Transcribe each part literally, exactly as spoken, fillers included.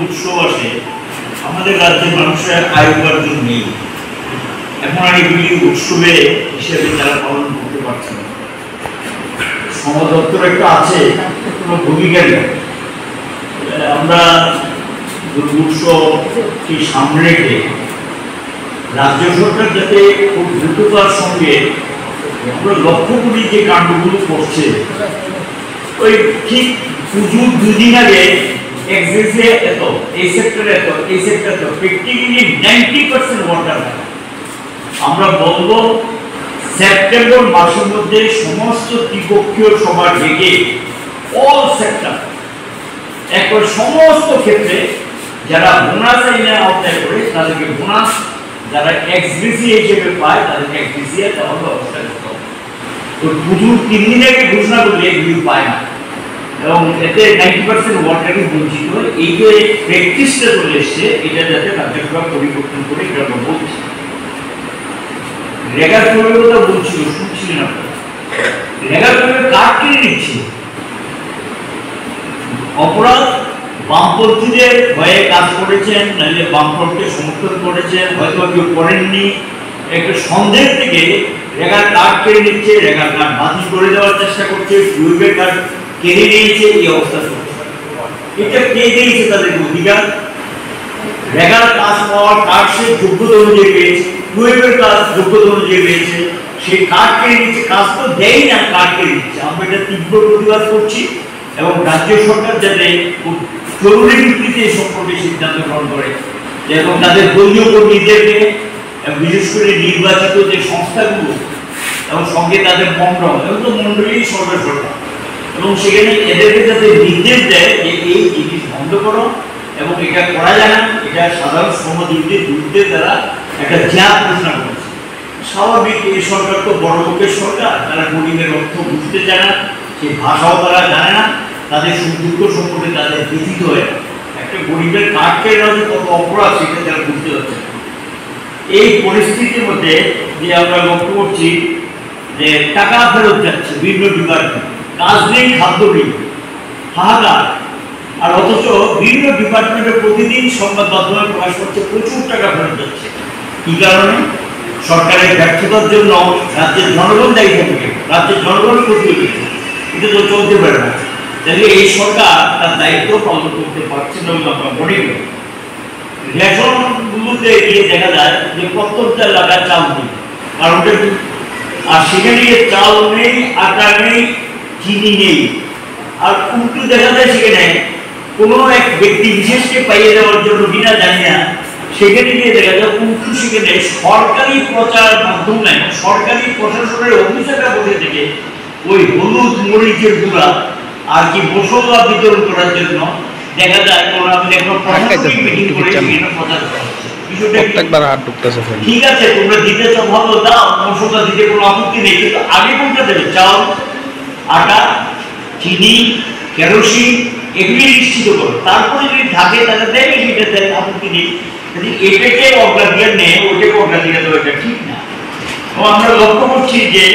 উৎসব আসে আমাদের রাজ্যের মানুষের আয় উপার্জন নেই, এখন আর এগুলি উৎসবে হিসেবে তারা পালন করতে পারছে না। সমাজ দপ্তর একটা আছে, কোনো ভূমিকা নেই। আমরা দুর্গোৎসবকে সামনে রেখে রাজ্য সরকার যাতে খুব দ্রুততার সঙ্গে আমরা লক্ষ্য করি যে কাণ্ডগুলো করছে, ওই ঠিক পুজোর দুদিন আগে এক্সিসে এত, এই সেক্টরে এত, এই সেক্টরে এত, প্র্যাকটিক্যালি নাইনটি পার্সেন্ট ওয়াটার। আমরা বলবো সেপ্টেম্বর মাসের মধ্যে সমস্ত ত্রিপক্ষীয় সভা ডেকে অল সেক্টর একবার সমস্ত ক্ষেত্রে যারা বোনাস আইনে আওতায় করে তাদেরকে বোনাস, যারা এক্সগ্রেসি হিসেবে পায় তাদেরকে এক্সগ্রেসিয়া দেওয়ার ব্যবস্থা করতে হবে। তো পুজোর তিন দিন আগে ঘোষণা করলে এগুলি পায় না এবং এতে নাইনটি পার্সেন্ট ওয়াটারই বঞ্চিত হয়। এই যে প্র্যাকটিসটা চলে এসছে, এটা যাতে কার্যক্রম পরিবর্তন করে এটা আমরা বলছি। রেগার প্রয়োগের কথা বলছিল, শুনছিলেন আপনারা। রেগার প্রয়োগের কাজ কিনে নিচ্ছে অপরাধ বামপন্থীদের ভয়ে কাজ করেছেন, নাহলে বামফ্রন্টকে সমর্থন করেছেন, হয়তো কেউ করেননি, একটা সন্দেহ থেকে রেগার কার্ড কেড়ে নিচ্ছে, রেগার কার্ড বাতিল করে দেওয়ার চেষ্টা করছে, সুইপের কার্ড কেড়ে নিয়েছে। এই অবস্থা চলছে। এটা কে দিয়েছে তাদেরকে অধিকার? রেগার কাজ পাওয়ার কার্ড সে যোগ্যতা অনুযায়ী পেয়েছে, সুইপের কাজ যোগ্যতা অনুযায়ী পেয়েছে, সেই কার্ড কেড়ে নিচ্ছে। কাজ তো দেয় না, কার্ড কেড়ে নিচ্ছে। আমরা এটা তীব্র প্রতিবাদ করছি এবং রাজ্য সরকার যাতে খুব জরুরি ভিত্তিতে এই সম্পর্কে সিদ্ধান্ত গ্রহণ করে এবং তাদের দলীয় কর্মীদেরকে বিশেষ করে নির্বাচিত যে সংস্থাগুলো এবং সঙ্গে তাদের মন্ডল এবং তো মন্ডলী সরকার সরকার এবং সেখানে এদেরকে যাতে নির্দেশ দেয় যে এই জিনিস বন্ধ করো এবং এটা করা যায় না, এটা সাধারণ শ্রমজীবীদের বিরুদ্ধে তারা একটা জ্ঞান ঘোষণা করেছে। স্বাভাবিক, এই সরকার তো বড় লোকের সরকার, তারা গরিবের অর্থ বুঝতে জানে না, সেই ভাষাও তারা জানে না, তাদের সুখ দুঃখ সম্পর্কে তাদের ব্যথিত হয়। একটা গরিবের কাঠ কেড়ে নেওয়া যে কত অপরাধ সেটা তারা বুঝতে পারছে। এই পরিস্থিতির মধ্যে যে আমরা লক্ষ্য করছি যে টাকা ফেরত যাচ্ছে বিভিন্ন ডিপার্টমেন্ট, কাজ নেই, খাদ্য নেই, হাহাকার। আর অথচ বিভিন্ন ডিপার্টমেন্টে প্রতিদিন সংবাদ মাধ্যমে প্রকাশ করছে প্রচুর টাকা ফেরত যাচ্ছে। কি কারণে? সরকারের ব্যর্থতার জন্য রাজ্যের জনগণ দায়ী থাকবে, রাজ্যের জনগণ ক্ষতি হচ্ছে। এটা তো চলতে পারে না। তাহলে এই সরকার তার দায়িত্ব পালন করতে পারছে না বলে আমরা মনে করি। রেশনগুলোতে গিয়ে দেখা যায় যে প্রত্যেকটা এলাকায় চাল নেই, কারণ আর সেখানে চাল নেই, আটা নেই, চিনি নেই। আর উল্টো দেখা যায় সেখানে কোনো এক ব্যক্তি বিশেষকে পাইয়ে দেওয়ার জন্য বিনা জানি না, সেখানে গিয়ে দেখা যায় উল্টো সেখানে সরকারি প্রচার মাধ্যমে সরকারি প্রশাসনের অফিসাররা বসে থেকে ওই হলুদ মরিচের গুঁড়া আর কি মশলা বিতরণ করার জন্য দেখা যায় কোন আমি দেখো প্রশাসনিক মিটিং করে বিভিন্ন প্রচার করছে। প্রত্যেকবার হাত ঢুকতেছে। ঠিক আছে, তোমরা দিতে তো ভালো দাও, মশলা দিতে কোনো আপত্তি নেই, কিন্তু আগে কোনটা দেবে? চাল, আটা, চিনি, কেরোসিন এগুলি নিশ্চিত করো, তারপরে যদি থাকে তাহলে দেবে, সেটা দেয়, আপত্তি নেই। যদি এটাকে অগ্রাধিকার নেই, ওটাকে অগ্রাধিকার দেওয়া এটা ঠিক না। এবং আমরা লক্ষ্য করছি যে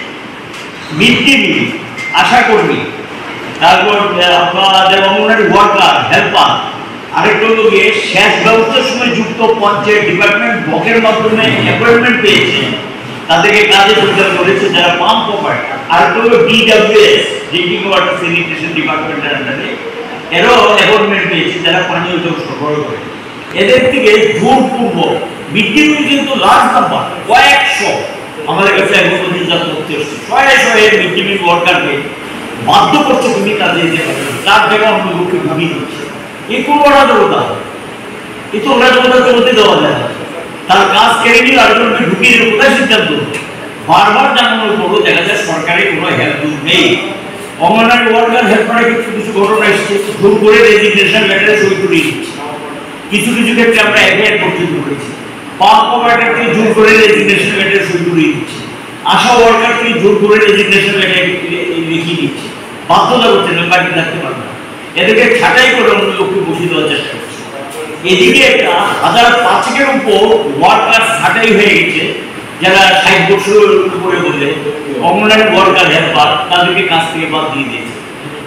মিড ডে মিল, আশা কর্মী, তারপর আপনাদের অঙ্গনওয়াড়ি ওয়ার্কার, হেল্পার, আরেকটা হলো গিয়ে সেচ ব্যবস্থার সময় যুক্ত পঞ্চায়েত ডিপার্টমেন্ট ব্লকের মাধ্যমে অ্যাপয়েন্টমেন্ট পেয়েছে, তাদেরকে কাজে যোগদান করেছে যারা পাম্প অপারেটর। আরেকটা হলো ডিডব্লিউএস, ড্রিঙ্কিং ওয়াটার স্যানিটেশন ডিপার্টমেন্টের আন্ডারে, এরও অ্যাপয়েন্টমেন্ট পেয়েছে যারা পানীয় জল সরবরাহ করে। এদের থেকে জোরপূর্বক মিড ডে মিল কিন্তু লার্জ নাম্বার, কয়েকশো আমাদের কাছে এখন পর্যন্ত তথ্য এসেছে, শয়ে শয়ে মিড ডে মিল ওয়ার্কারকে বাধ্য করছে তুমি কাজে যেতে পারবে, তার জায়গায় অন্য লোককে ভাবিয়ে দিচ্ছে। এই কোন অরাজকতা? এই তো অরাজকতা চলতে দেওয়া যায় না। তার কাজ কেড়ে নিয়ে আরেকজনকে ঢুকিয়ে দেবে, কোথায় সিদ্ধান্ত? বারবার জানানোর পরও দেখা যায় সরকারের কোনো হেল্প নেই। অঙ্গনওয়াড়ি ওয়ার্কার হেল্পারের কিছু কিছু ঘটনা এসেছে, জোর করে রেজিগনেশন লেটারে সই করিয়ে দিচ্ছে। কিছু কিছু ক্ষেত্রে আমরা এফআইআর পর্যন্ত করেছি। পাম্প অপারেটরকে জোর করে রেজিগনেশন লেটারে সই করিয়ে দিচ্ছে, আশা ওয়ার্কারকে জোর করে রেজিগনেশন লেটারে লিখিয়ে দিচ্ছে, বাধ্যতা করছে না, বাড়ি থাকতে পারবে না। এদেরকে ছাঁটাই করে অন্য লোককে বসিয়ে দেওয়ার চেষ্টা করছে। এদিকে একটা হাজার পাঁচেকের উপর ওয়ার্কার ছাঁটাই হয়ে গেছে, যারা ষাট বছরের উপরে বলে অঙ্গনওয়াড়ি ওয়ার্কার হেল্পার, তাদেরকে কাজ থেকে বাদ দিয়ে দিয়েছে।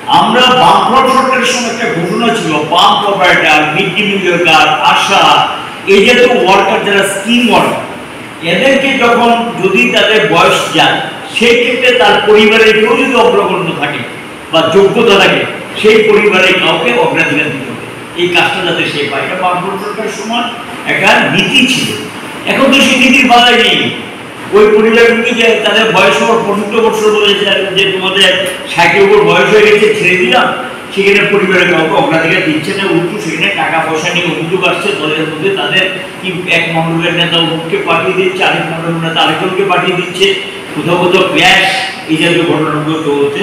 আমরা বামফ্রন্ট সরকারের সময় একটা ঘোষণা ছিল, pump operator, mid day meal worker, ASHA, এই জাতীয় ওয়ার্কার যারা স্কিম ওয়ার্কার, এদেরকে যখন যদি তাদের বয়স যায়, সেই ক্ষেত্রে তার পরিবারের কেউ যদি অগ্রগণ্য থাকে বা যোগ্যতা থাকে, সেই পরিবারের কাউকে অগ্রাধিকার দিতে হবে, এই কাজটা যাতে সে পায়। এটা বামফ্রন্ট সরকারের সময় একটা নীতি ছিল। এখন তো সেই নীতির বাধাই নেই। ওই পরিবারগুলি যে তাদের বয়স হওয়ার পঁচাত্তর বছর বলেছে যে তোমাদের ষাটের উপর বয়স হয়ে গেছে, ছেড়ে দিলাম, সেখানে পরিবারের কাউকে অগ্রাধিকার দিচ্ছে না, উল্টো সেখানে টাকা পয়সা নিয়ে অভিযোগ আসছে, দলের মধ্যে তাদের কি এক মন্ডলের নেতা অমুককে পাঠিয়ে দিচ্ছে, আরেক মন্ডলের নেতা আরেকজনকে পাঠিয়ে দিচ্ছে, কোথাও কোথাও ক্র্যাশ, এই জাতীয় ঘটনাগুলো চলছে।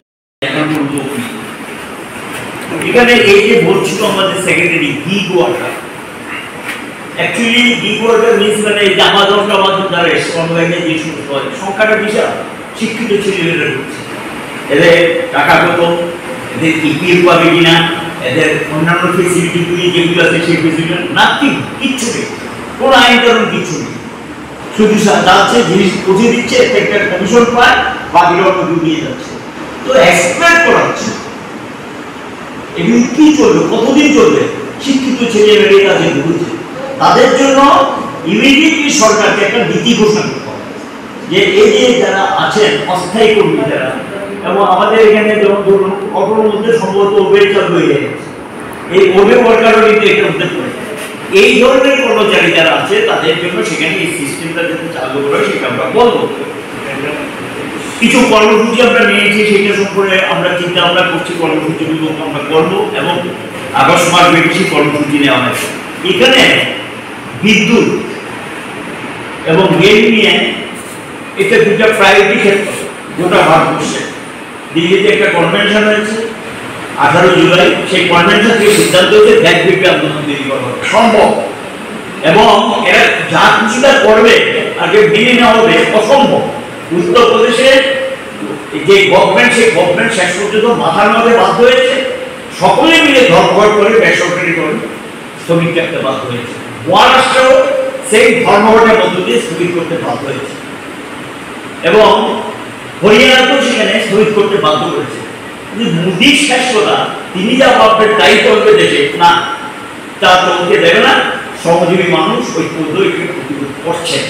এখানে এই যে বলছিল আমাদের secretary gig worker, actually gig worker means মানে আমাজন টামাজন দ্বারা অনলাইনে যে সমস্ত হয়, সংখ্যাটা বিশাল, শিক্ষিত ছেলেমেয়েরা ঢুকছে। এদের টাকা কত, এদের ইপিএফ পাবে কিনা, এদের অন্যান্য ফেসিলিটিগুলি যেগুলো আছে সেই ফেসিলিটি নাথিং, কিচ্ছু নেই, কোনো আইন কারণ কিচ্ছু নেই। শুধু যাচ্ছে জিনিস পৌঁছে দিচ্ছে, একটা কমিশন পায়, বাকিটা অন্য দিয়ে যাচ্ছে। তো এক্সপ্লয়েট করা হচ্ছে। এগুলি কি চলবে, কতদিন চলবে? শিক্ষিত ছেলেমেয়েরা কাজে ঢুকছে, তাদের জন্য ইমিডিয়েটলি সরকারকে একটা নীতি ঘোষণা করতে হবে যে এই যে যারা আছেন অস্থায়ী কর্মী যারা, এবং আমাদের এখানে যেমন ধরুন অটোর মধ্যে সম্ভবত ওবের চালু হয়ে গেছে, এই ওবে ওয়ার্কারও কিন্তু এটা হতে পারে। এই ধরনের কর্মচারী যারা আছে তাদের জন্য সেখানে এই সিস্টেমটা যাতে চালু করে সেটা আমরা বলবো। কিছু কর্মসূচি আমরা নিয়েছি, সেটা সম্পর্কে আমরা চিন্তা ভাবনা করছি, কর্মসূচিগুলো আমরা করবো এবং আগস্ট মাস বেশি কর্মসূচি নেওয়া হয়েছে। এখানে বিদ্যুৎ এবং রেল নিয়ে এটা দুটা প্রায়োরিটি ক্ষেত্র গোটা ভারতবর্ষে। দিল্লিতে একটা কনভেনশন হয়েছে আঠারো জুলাই, সেই কনভেনশন থেকে সিদ্ধান্ত হচ্ছে ব্যাকব্যাপী আন্দোলন তৈরি করা হবে সম্ভব, এবং এরা যা কিছুটা করবে আগে মেনে নেওয়া হবে অসম্ভব। উত্তরপ্রদেশের যে গভর্নমেন্ট, সেই গভর্নমেন্ট শেষ পর্যন্ত মাথা নামাতে বাধ্য হয়েছে, সকলে মিলে ধর্মঘট করে বেসরকারি করে স্থগিত রাখতে বাধ্য হয়েছে। মহারাষ্ট্রেও সেই ধর্মঘটের মধ্য দিয়ে স্থগিত করতে বাধ্য হয়েছে, এবং হরিয়ানাতেও সেখানে স্থগিত করতে বাধ্য করেছে। মোদীর শেষ কথা, তিনি যা ভাববেন তাই করবে দেশে, না তা চলতে দেবে না। শ্রমজীবী মানুষ ঐক্যবদ্ধ প্রতিরোধ করছেন।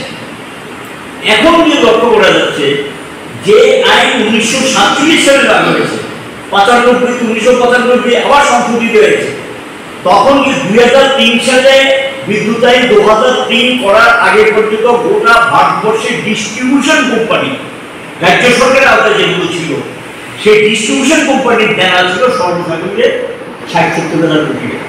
এখন যে লক্ষ্য করা যাচ্ছে যে আইন উনিশশো সাতচল্লিশ সালে লাগু হয়েছে, পঁচানব্বই উনিশশো পঁচানব্বই আবার সংশোধিত হয়েছে, তখন কি দুই হাজার তিন সালে বিদ্যুৎ আইন দু হাজার তিন করার আগে পর্যন্ত গোটা ভারতবর্ষের ডিস্ট্রিবিউশন কোম্পানি, রাজ্য সরকারের আওতায় যেগুলো ছিল, সেই ডিস্ট্রিবিউশন কোম্পানির দেনা ছিল সর্বসাধারণের ষাট সত্তর হাজার কোটি টাকা।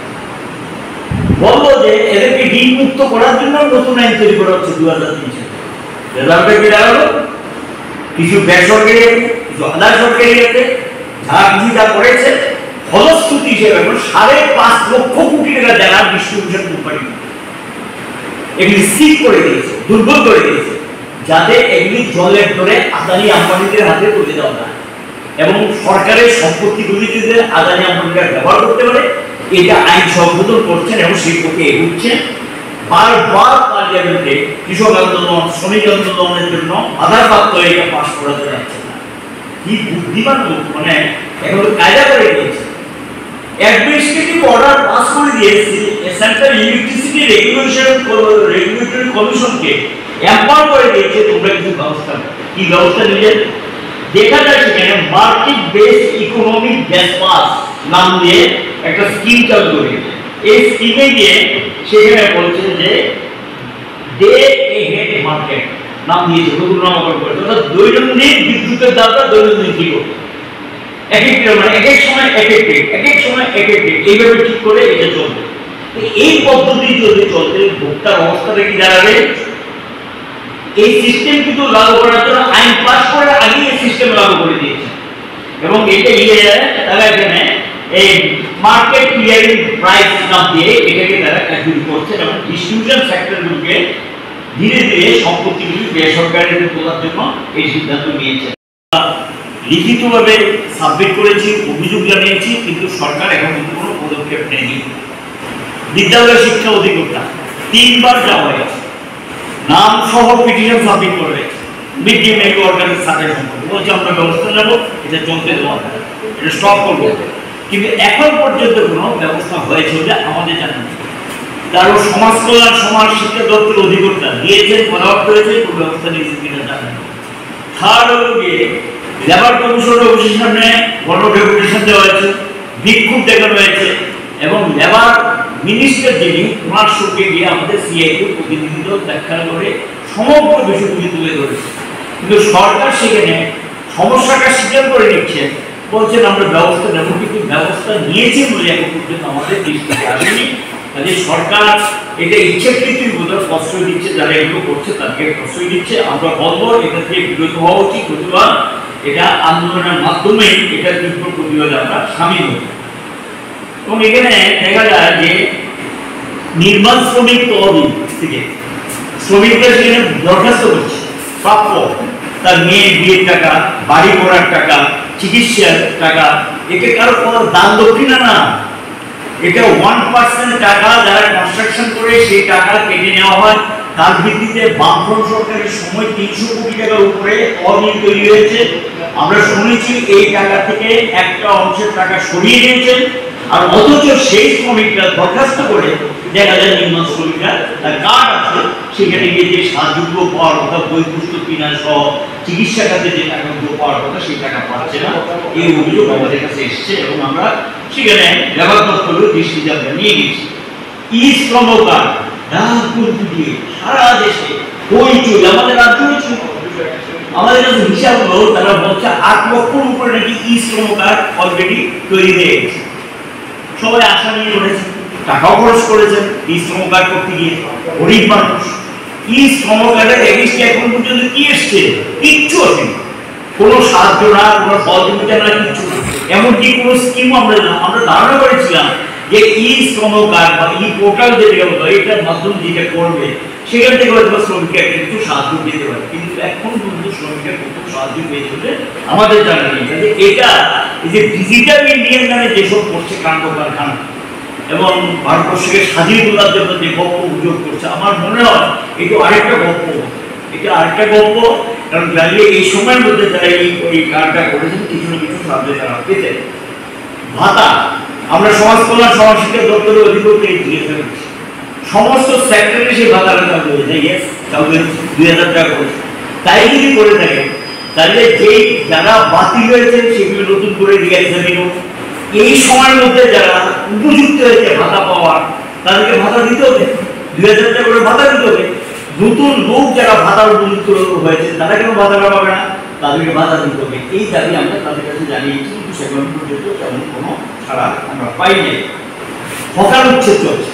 বললো যে এদেরকে ঋণ মুক্ত করার জন্য নতুন আইন তৈরি করা হচ্ছে দু হাজার তিন সালে। রেজাল্টটা কি দাঁড়ালো? কিছু বেসরকারি, কিছু আধা সরকারি আছে, যা কিছু যা করেছে ফলশ্রুতি হিসেবে সাড়ে পাঁচ লক্ষ কোটি টাকা দেনা ডিস্ট্রিবিউশন কোম্পানি এগুলি সিল করে দিয়েছে, দুর্বল করে দিয়েছে, যাতে এগুলি জলের ধরে আদানি আম্বানিদের হাতে তুলে দেওয়া যায় এবং সরকারের সম্পত্তিগুলি যদি আদানি আম্বানিরা ব্যবহার করতে পারে, এটা আইন সংশোধন করছেন এবং সেই পথে এগুচ্ছেন। বারবার পার্লামেন্টে কৃষক আন্দোলন, শ্রমিক আন্দোলনের জন্য আধারপ্রাপ্ত এটা পাশ করাতে যাচ্ছে না। কি বুদ্ধিমান লোক, মানে এখন কায়দা করে দিয়েছে, অ্যাডমিনিস্ট্রেটিভ অর্ডার পাস করে দিয়েছে সেন্ট্রাল ইলেকট্রিসিটি রেগুলেশন রেগুলেটরি কমিশনকে এম্পাওয়ার করে দিয়েছে, তোমরা কিছু ব্যবস্থা কি ব্যবস্থা নিলে দেখা যায় সেখানে মার্কেট বেসড ইকোনমিক গ্যাস পাস নাম দিয়ে একটা স্কিম চালু করে দিয়েছে। এই স্কিমে গিয়ে সেখানে বলছেন যে ডে এহেড মার্কেট নাম দিয়েছে, নতুন নামকরণ করেছে, অর্থাৎ দৈনন্দিন বিদ্যুতের দামটা দৈনন্দিন ঠিক হবে, এক এক মানে এক এক সময় এক এক রেট, এক এক সময় এক এক রেট, এইভাবে ঠিক করে এটা চলবে। এই পদ্ধতি যদি চলতে ভোক্তার অবস্থাটা কি দাঁড়াবে? এই সিস্টেম কিন্তু লাগু করার জন্য আইন পাস করার আগে এই সিস্টেম লাগু করে দিয়েছে, এবং এটা ইয়ে তারা এখানে এই মার্কেট ক্লিয়ারিং প্রাইস নাম দিয়ে এটাকে তারা অ্যাপ্লাই করছেন এবং ডিস্ট্রিবিউশন সেক্টরগুলোকে ধীরে ধীরে সম্পত্তিগুলি বেসরকারিতে তোলার জন্য এই সিদ্ধান্ত নিয়েছে। লিখিতভাবে সাবমিট করেছি, অভিযোগ জানিয়েছি, কিন্তু সরকার এখন কোনো পদক্ষেপ নেয়নি। বিদ্যালয় শিক্ষা অধিকর্তা তিনবার যাওয়া হয়েছে, নাম সহ পিটিশন সাবমিট করে হয়েছে মিড ডে মিল ওয়ার্কারের সাথে সম্পর্কে, বলছে আমরা ব্যবস্থা নেব, এটা চলতে দেওয়া, এটা স্টপ করবো। কিন্তু এখন পর্যন্ত কোনো ব্যবস্থা হয়েছে বলে আমাদের জানা নেই। তারও সমাজ কল্যাণ সমাজ শিক্ষা দপ্তর অধিকর্তা দিয়েছেন, পরামর্শ হয়েছে, কোনো ব্যবস্থা নিয়েছে কিনা জানা নেই। থার্ড হল গিয়ে লেবার কমিশন অফিসের সামনে গণ ডেপুটেশন দেওয়া হয়েছে, বিক্ষোভ দেখানো হয়েছে এবং লেবার মিনিস্টার যিনি ওনার সঙ্গে গিয়ে আমাদের সিআইটি প্রতিনিধি দল দেখা করে সমগ্র বিষয়গুলি তুলে ধরেছে। কিন্তু সরকার সেখানে সমস্যাটা স্বীকার করে নিচ্ছে, বলছেন আমরা ব্যবস্থা নেব, কিন্তু ব্যবস্থা নিয়েছে বলে এখন পর্যন্ত আমাদের দৃষ্টিতে আসেনি। কাজে সরকার এটা ইচ্ছাকৃতির বোধহয় প্রশ্রয় দিচ্ছে, যারা এগুলো করছে তাদেরকে প্রশ্রয় দিচ্ছে। আমরা বলবো এটা থেকে বিরত হওয়া উচিত, প্রতিবাদ এটা আন্দোলনের মাধ্যমে এটা তীব্র প্রতিবাদে আমরা সামিল হই। এবং এখানে দেখা যায় যে নির্মাণ শ্রমিক তহবিল থেকে শ্রমিকরা সেখানে দরখাস্ত করছে প্রাপ্য তার মেয়ের বিয়ের টাকা, বাড়ি করার টাকা, চিকিৎসার টাকা, এটা কারো কোনো দান দক্ষিণা না, এটা ওয়ান পার্সেন্ট টাকা যারা কনস্ট্রাকশন করে সেই টাকা কেটে নেওয়া হয়। তার ভিত্তিতে বামফ্রন্ট সরকারের সময় তিনশো কোটি টাকার উপরে তহবিল তৈরি হয়েছে। আমরা শুনেছি এই টাকা থেকে একটা অংশের টাকা সরিয়ে নিয়েছেন, আর অথচ সেই শ্রমিকরা দরখাস্ত করে দেখা যায় নির্মাণ শ্রমিকরা তার কার্ড আছে, সেখানে গিয়ে যে সাহায্য পাওয়ার কথা, বই পুস্তক কিনা সহ চিকিৎসা খাতে যে টাকাগুলো পাওয়ার কথা সেই টাকা পাচ্ছে না, এই অভিযোগ আমাদের কাছে এসছে এবং আমরা সেখানে লেবার দপ্তরের দৃষ্টিতে আমরা নিয়ে গেছি। ই শ্রম কার্ড দিয়ে সারা দেশে হইচই, আমাদের রাজ্য হয়েছিল, আমাদের কাছে হিসাব হলো তারা বলছে আট লক্ষর উপরে নাকি ই শ্রম কার্ড অলরেডি তৈরি হয়ে গেছে। সবাই আশা নিয়ে করেছে, টাকাও খরচ করেছেন ই শ্রম কার্ড করতে গিয়ে। গরিব মানুষ ই শ্রম কার্ডের এগেইনস্টে এখন পর্যন্ত কি এসছে? কিচ্ছু আসেনি, কোনো সাহায্য না, কোনো সহযোগিতা না, কিচ্ছু না। এমনকি কোনো স্কিম আমরা আমরা ধারণা করেছিলাম যে ই শ্রম কার্ড বা ই পোর্টাল যেটা হলো এটার মাধ্যমে যেটা করবে সেখান থেকে হয়তো শ্রমিককে একটা কিছু সাহায্য দিতে পারে, কিন্তু এখন পর্যন্ত শ্রমিকের কোনো সাহায্য পেয়েছে বলে আমাদের জানা নেই। এটা এই যে ডিজিটাল ইন্ডিয়ান নামে যেসব করছে কাণ্ড কারখানা এবং ভারতবর্ষকে স্বাধীন তোলার জন্য যে গল্প অভিযোগ করছে, আমার মনে হয় এটা আরেকটা গল্প, এটা আরেকটা গল্প। কারণ দাঁড়িয়ে এই সময়ের মধ্যে তারা এই ওই কার্ডটা করেছেন কিছু না কিছু সাহায্য তারা পেতে। ভাতা আমরা সমাজ কল্যাণ সমাজ শিক্ষা দপ্তরের অধিকর্তা জিজ্ঞেস করছি, সমস্ত সেক্টরে সেই ভাতাটা চালু হয়েছে, ইয়েস চালু হয়েছে, দুই হাজার টাকা করেছে। তাই যদি করে থাকে তাহলে যেই যারা বাতিল হয়েছেন সেগুলো নতুন করে রিএক্সামিন হোক। এই সময়ের মধ্যে যারা উপযুক্ত হয়েছে ভাতা পাওয়ার তাদেরকে ভাতা দিতে হবে, দুই হাজার টাকা করে ভাতা দিতে হবে। নতুন লোক যারা ভাতার উপযুক্ত হয়েছে তারা কেন ভাতাটা পাবে না, তাদেরকে ভাতা দিতে হবে। এই দাবি আমরা তাদের কাছে জানিয়েছি, কিন্তু সেখান পর্যন্ত তেমন কোনো ছাড়া আমরা পাইনি। হকার উচ্ছেদ চলছে,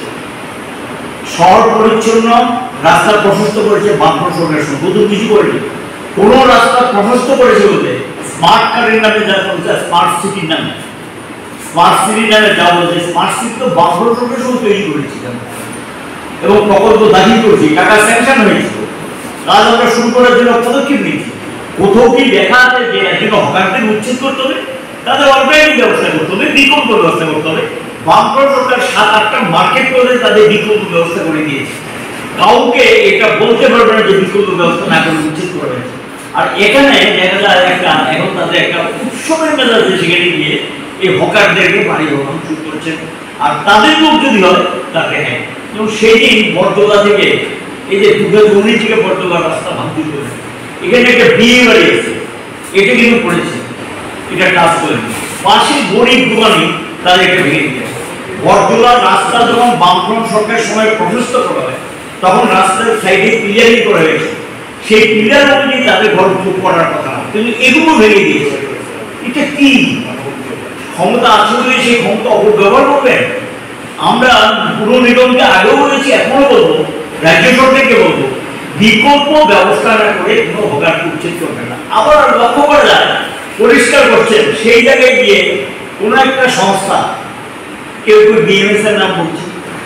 শহর পরিচ্ছন্ন, রাস্তা প্রশস্ত করেছে বামফ্রন্ট সরকারের সঙ্গে, নতুন কিছু করেনি। কোনো রাস্তা প্রশস্ত করেছে বলতে স্মার্ট কার্ডের নামে যা বলছে, স্মার্ট সিটির নামে, স্মার্ট সিটির নামে যা বলছে, স্মার্ট সিটি তো বামফ্রন্ট সরকারের সঙ্গে তৈরি করেছি এবং প্রকল্প দাখিল করেছি, টাকা স্যাংশন হয়েছিল, কাজ আমরা শুরু করার জন্য পদক্ষেপ নিয়েছি। কোথাও কি দেখা আছে যে একজন হকারদের উচ্ছেদ করতে হবে, তাদের অল্টারনেটিভ ব্যবস্থা করতে হবে, বিকল্প ব্যবস্থা করতে হবে। বামফ্রন্ট সরকার সাত আটটা মার্কেট করে তাদের বিকল্প ব্যবস্থা করে দিয়েছে, কাউকে এটা বলতে পারবে না যে বিকল্প ব্যবস্থা না করে উচ্ছেদ করবে। আর এখানে দেখা যায় একটা এখন তাদের একটা উৎসবের মেজাজে সেখানে গিয়ে এই হকারদেরকে বাড়ি ভ্রমণ শুরু করছেন, আর তাদের লোক যদি হয় তাকে হ্যাঁ। এবং সেই দিন বটতলা থেকে এই যে দুটো জমি থেকে বটতলা রাস্তা ভাঙচুর করে, এখানে একটা বিয়ে বাড়ি আছে, এটা কিন্তু পড়েছে, এটা টাচ করে পাশে গরিব দোকানি তাদের একটা ভেঙে দিতে। বটতলার রাস্তা যখন বামফ্রন্ট সরকারের সময় প্রশস্ত করা হয় তখন রাস্তার সাইডে পিলারিং করা হয়েছে, সেই পিলার অনুযায়ী তাদের ঘর চুপ করার কথা, কিন্তু এগুলো ভেঙে দিয়েছে। এটা কি ক্ষমতা আছে বলে সেই ক্ষমতা অপব্যবহার করবেন? আমরা পুরো নিগমকে আগেও বলেছি, এখনো বলবো, রাজ্য সরকারকে বলবো, বিকল্প ব্যবস্থা না করে কোনো হকারকে উচ্ছেদ করবে না। আবার লক্ষ্য করা যায় পরিষ্কার করছেন সেই জায়গায় গিয়ে কোনো একটা সংস্থা, কেউ কেউ বিএমএস এর নাম বলছে,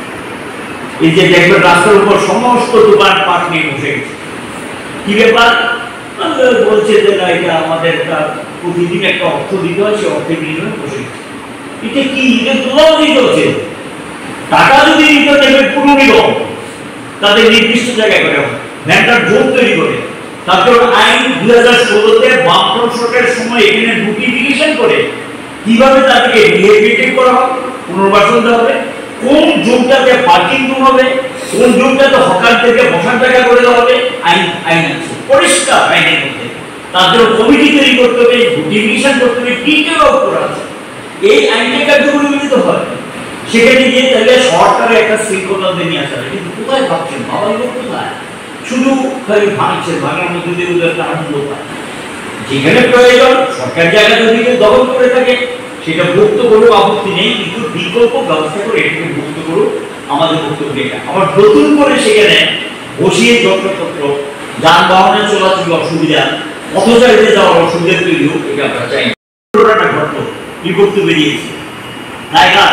এই যে দেখবেন রাস্তার উপর সমস্ত দোকান পাট নিয়ে বসে গেছে। কি ব্যাপার? বলছে যে না, এটা আমাদের প্রতিদিন একটা অর্থ দিতে হয়, সে অর্থের বিনিময়ে বসে গেছে। এটা কি? এটা তোলাবাজি চলছে। টাকা যদি দিতে দেবে পুরো নিগম, তাদের নির্দিষ্ট জায়গায় করে ভ্যানটার জোর তৈরি করে, তারপর আইন দুই হাজার ষোলোতে বামফ্রন্ট সরকারের সময় এখানে নোটিফিকেশন করে কিভাবে তাদেরকে রিহেবিলিটেট করা হবে, পুনর্বাসন দেওয়া হবে, কোন জোনটাতে পার্কিং জোন হবে, কোন জোনটাতে হকারদেরকে বসার জায়গা করে দেওয়া হবে, আইন আইন আছে পরিষ্কার আইনের মধ্যে। তাদের কমিটি তৈরি করতে হবে, ডিভিশন করতে হবে, ডিটেল আউট করা আছে। এই আইনটা কার্যকরী মিলিত হয়, সেখানে গিয়ে তাহলে সরকারের একটা শৃঙ্খলা নিয়ে আসা হয়। কিন্তু কোথায় ভাবছেন বাবা, এগুলো কোথায়? শুধু খালি ভাঙছে, ভাঙার মধ্যে দিয়ে ওদের একটা আনন্দ পায়। যেখানে প্রয়োজন সরকার জায়গা যদি কেউ দখল করে থাকে সেটা মুক্ত করুক, আপত্তি নেই, কিন্তু বিকল্প ব্যবস্থা করে এটাকে মুক্ত করুক, আমাদের বক্তব্য এটা। আবার নতুন করে সেখানে বসিয়ে যত্রতত্র যানবাহনের চলাচল অসুবিধা, পথচারীতে যাওয়ার অসুবিধা তৈরি হোক, এটা আমরা চাই। ঘটনা ঘটলো, বিপত্তি বেরিয়েছে, তাই না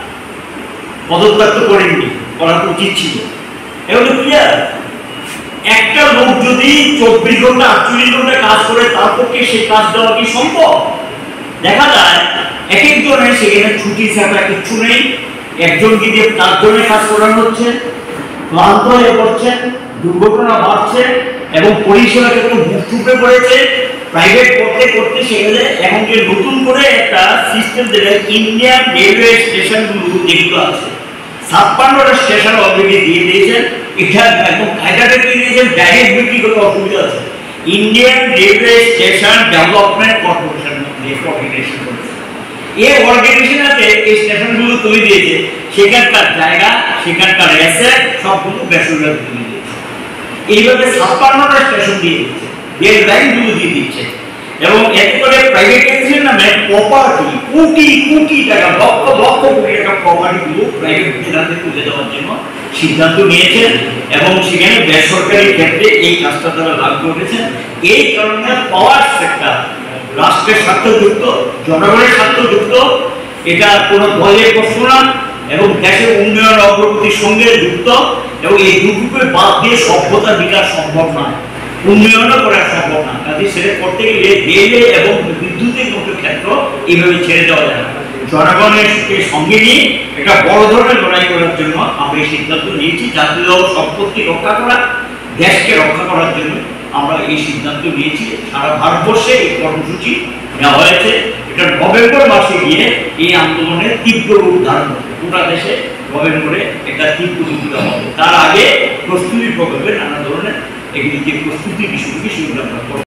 পদত্যাগ তো করেননি, করা উচিত ছিল। এগুলো ক্লিয়ার। একটা লোক যদি চব্বিশ ঘন্টা আটচল্লিশ ঘন্টা কাজ করে, তার পক্ষে সেই কাজ দেওয়া কি সম্ভব? দেখা যায় এক একজনের সেখানে ছুটি ছাড়া কিচ্ছু নেই, একজনকে দিয়ে তার জন্য কাজ করানো হচ্ছে, ক্লান্ত হয়ে পড়ছেন, দুর্ঘটনা বাড়ছে এবং পরিষেবা ক্ষেত্রে মুখ থুপড়ে পড়েছে। প্রাইভেট করতে করতে সেখানে এখন যে নতুন করে একটা সিস্টেম দেবে, ইন্ডিয়ান রেলওয়ে স্টেশনগুলো যেগুলো আছে ছাপ্পান্নটা স্টেশন অলরেডি দিয়ে দিয়েছেন। এটা একদম কায়দাটা দিয়ে দিয়েছেন, ডাইরেক্ট বিক্রি করতে অসুবিধা আছে। Indian railway station development corporation organization করেছে। এই অর্গানাইজেশনতে এই স্টেশনগুলো তৈরি দিয়েছে, সেখানকার জায়গা, সেখানকার অ্যাসেট সবগুলো বেসরকারি তৈরি দিয়েছে। এইভাবে ছাপ্পান্নটা স্টেশন দিয়ে দিচ্ছে, রেল লাইনগুলো দিয়ে দিচ্ছে এবং এতে করে প্রাইভেটাইজেশন নামে প্রপার্টি কোটি কোটি টাকা, লক্ষ লক্ষ কোটি টাকা প্রপার্টিগুলো প্রাইভেট ফিনান্সে তুলে দেওয়ার জন্য সিদ্ধান্ত নিয়েছেন এবং সেখানে বেসরকারি ক্ষেত্রে এই কাজটা তারা লাগু করেছেন। এই কারণে পাওয়ার সেক্টর রাষ্ট্রের স্বার্থযুক্ত, জনগণের স্বার্থযুক্ত, এটা কোনো দলের প্রশ্ন না এবং দেশের উন্নয়ন অগ্রগতির সঙ্গে যুক্ত এবং এই দুটোকে বাদ দিয়ে সভ্যতার বিকাশ সম্ভব নয়, উন্নয়নও করা সম্ভব না। কাজে সেটা করতে গেলে রেলে এবং বিদ্যুতের মতো ক্ষেত্র এইভাবে ছেড়ে দেওয়া যায় না। জনগণের সঙ্গে নিয়ে একটা বড় ধরনের লড়াই করার জন্য আমরা এই সিদ্ধান্ত নিয়েছি। জাতীয় সম্পত্তি রক্ষা করা, দেশকে রক্ষা করার জন্য আমরা এই সিদ্ধান্ত নিয়েছি। সারা ভারতবর্ষে এই কর্মসূচি নেওয়া হয়েছে। এটা নভেম্বর মাসে গিয়ে এই আন্দোলনের তীব্র রূপ ধারণ হবে। গোটা দেশে নভেম্বরে একটা তীব্র রূপ দেওয়া হবে। তার আগে প্রস্তুতি প্রকল্পে নানা ধরনের এগুলি যে প্রস্তুতি বিষয়গুলি সেগুলো আমরা করব।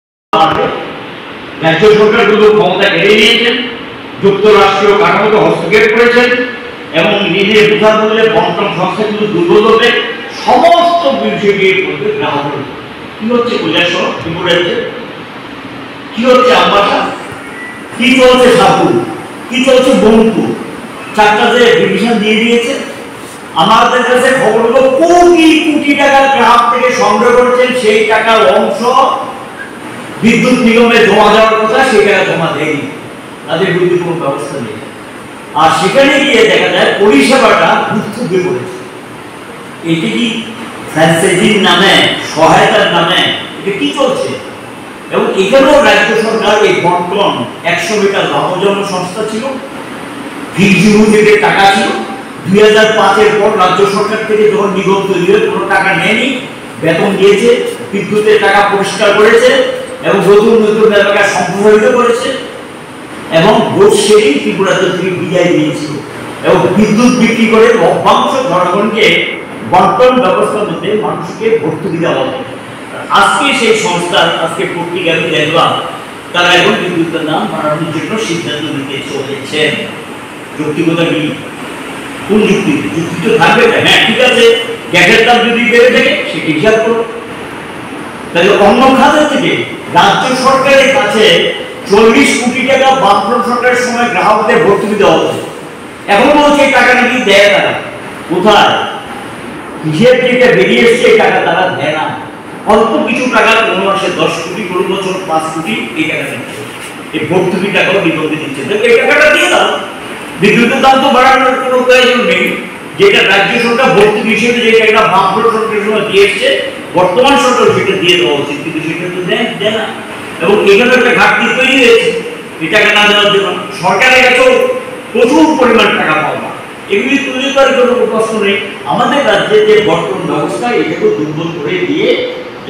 রাজ্য সরকারগুলো ক্ষমতা কেড়ে নিয়েছেন, যুক্তরাষ্ট্রীয় কাঠামোতে হস্তক্ষেপ করেছেন এবং নিজের বোঝা বললে বন্টন সংস্থাগুলো দুর্বল হবে। সমস্ত বিষয়কে করতে গ্রাহক কি হচ্ছে কৈলাসহর, ত্রিপুরাতে কি হচ্ছে আমবাসা, কি চলছে সাপুর, কি চলছে বঙ্কুর, চারটা যে ডিভিশন দিয়ে দিয়েছে। আমাদের কাছে খবর হলো কোটি কোটি টাকা গ্রাহক থেকে সংগ্রহ করেছেন, সেই টাকার অংশ বিদ্যুৎ নিগমে জমা দেওয়ার কথা, সেই টাকা জমা দেয়নি, তাদের বিরুদ্ধে কোনো ব্যবস্থা নেই। আর সেখানে গিয়ে দেখা যায় পরিষেবাটা গুপ্তবে করেছে। এটি কি ফ্র্যাঞ্চাইজির নামে, সহায়তার নামে এটা কি চলছে? এবং এখানেও রাজ্য সরকার এই বন্টন একশো মিটার লাভজনক সংস্থা ছিল, ভিজিউ থেকে টাকা ছিল। দুই হাজার পাঁচের পর রাজ্য সরকার থেকে যখন নিগম তৈরি হয়ে কোনো টাকা নেয়নি, বেতন দিয়েছে, বিদ্যুতের টাকা পরিষ্কার করেছে এবং নতুন নতুন এলাকা সম্প্রসারিত করেছে এবং ভোট শেষেই ত্রিপুরাতে থেকে বিদায় দিয়েছিল এবং বিদ্যুৎ বিক্রি করে লভ্যাংশ জনগণকে বন্টন ব্যবস্থার মধ্যে মানুষকে ভর্তুকি দেওয়া হবে। আজকে সেই সংস্থার আজকে পত্রিকা আমি দেখলাম, তারা এখন বিদ্যুতের দাম বাড়ানোর জন্য সিদ্ধান্ত নিতে চলেছে। যৌক্তিকতা কি? কোন যুক্তি? যুক্তি তো থাকবে না। হ্যাঁ ঠিক আছে, গ্যাসের দাম যদি বেড়ে থাকে সেটি হিসাব করো। তাহলে অন্য খাতের থেকে রাজ্য সরকারের কাছে চল্লিশ কোটি টাকা বামফ্রন্ট সরকারের সময় গ্রাহকদের ভর্তুকি দেওয়া হচ্ছে। এখন বলছে টাকা নাকি দেয় তারা, কোথায়? হিসেব যেটা বেরিয়ে এসছে এই টাকা তারা দেয় না। অল্প কিছু টাকা, কোনো মাসে দশ কোটি, কোনো বছর পাঁচ কোটি এই টাকা দিচ্ছে। এই ভর্তুকি টাকাও বিপদে দিচ্ছে। এই টাকাটা দিয়ে দাও, বিদ্যুতের দাম তো বাড়ানোর কোনো প্রয়োজন নেই। যেটা রাজ্য সরকার ভর্তুকি হিসেবে যেটা একটা বামফ্রন্ট সরকারের সময় দিয়ে এসছে, বর্তমান সরকার সেটা দিয়ে দেওয়া উচিত, কিন্তু সেটা তো দেয় দেয় না। এবং এখানে একটা ঘাটতি তৈরি হয়েছে এই টাকা না দেওয়ার জন্য। সরকারের কাছেও প্রচুর পরিমাণ টাকা পাওয়া, এগুলি তৈরি করার কোনো প্রশ্ন নেই। আমাদের রাজ্যের যে বর্তমান ব্যবস্থা এটাকে দুর্বল করে দিয়ে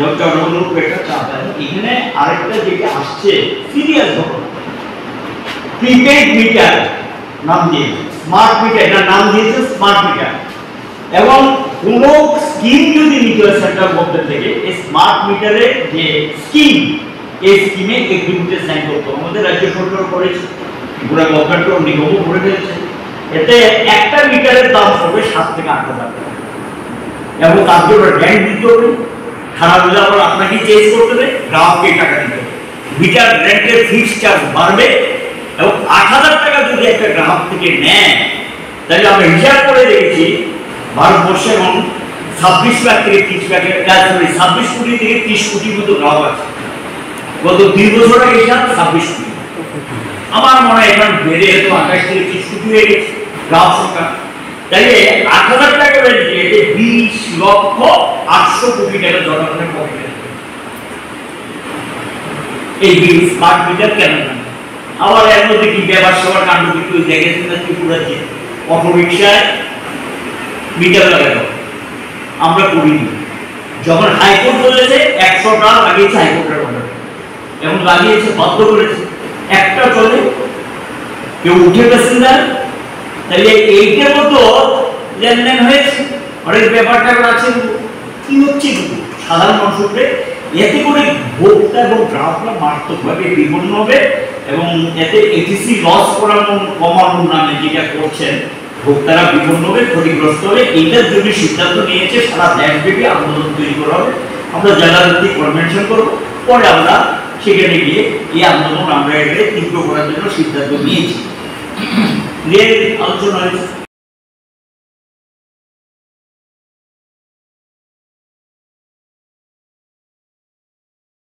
জনগণের উপর একটা চাপ দেয়। এখানে আরেকটা যেটা আসছে সিরিয়াস ঘটনা, প্রিপেড মিটার নাম দিয়ে, স্মার্ট মিটার এটা নাম দিয়েছে স্মার্ট মিটার। এবং কোন স্কিম যদি নিতে হয় সেন্ট্রাল গভর্নমেন্ট থেকে, এই স্মার্ট মিটারের যে স্কিম, এই স্কিমে এগ্রিমেন্টে সাইন করতে হবে। আমাদের রাজ্য সরকার করেছে, পুরো গভর্নমেন্টও নিগমও করে ফেলেছে। এতে একটা মিটারের দাম হবে সাত থেকে আট হাজার টাকা, এবং তার জন্য র্যান্ট দিতে হবে, খারাপ হলে আবার আপনাকে চেঞ্জ করতে হবে, গ্রাহককে টাকা দিতে হবে। মিটার রেন্টের ফিক্সড চার্জ বাড়বে, এবং আট হাজার টাকা যদি একটা গ্রাহক থেকে নেয়, তাহলে আমরা হিসাব করে দেখেছি ভারতবর্ষে এখন ছাব্বিশ লাখ থেকে ত্রিশ লাখের সরি ছাব্বিশ কোটি থেকে ত্রিশ কোটির মতো গ্রাহক আছে। গত দুই বছর আগে হিসাব ছাব্বিশ কোটি, আমার মনে হয় এখন বেড়ে হয়তো আঠাশ থেকে ত্রিশ কোটি হয়ে গেছে গ্রাহক সংখ্যা। তাইলে আট হাজার টাকা বেড়ে বিশ লক্ষ আটশো কোটি টাকা জনগণের পকেটে। এই স্মার্ট মিটার কেন? আবার এর মধ্যে কি ব্যবসা সেবার কাণ্ড কিন্তু দেখেছেন না ত্রিপুরাতে অটো রিক্সায় মিটার লাগানো আমরা করিনি। যখন হাইকোর্ট বলেছে একশোটা লাগিয়েছে, হাইকোর্টের অর্ডার এখন লাগিয়েছে, বাধ্য করেছে, একটা চলে, কেউ উঠে প্যাসেঞ্জার। তাহলে এইটার মতো লেনদেন হয়েছে, অনেক ব্যাপারটা আছে। কি হচ্ছে সাধারণ মানুষকে, এতে করে ভোক্তা এবং গ্রাহকরা মারাত্মকভাবে বিপন্ন হবে, এবং এতে এটিসি লস করানো কমানোর নামে যেটা করছেন ভোক্তারা বিপন্ন হবে, ক্ষতিগ্রস্ত হবে। এইটার জন্য সিদ্ধান্ত নিয়েছে সারা দেশব্যাপী আন্দোলন তৈরি করা হবে। আমরা জেলা ভিত্তিক কনভেনশন করবো, পরে আমরা সেখানে গিয়ে এই আন্দোলন আমরা এটাকে তীব্র করার জন্য সিদ্ধান্ত নিয়েছি। আলোচনা হয়েছে।